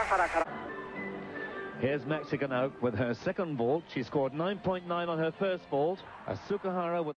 Here's Maxi Gnauck with her second vault. She scored 9.9 on her first vault. A Sukahara with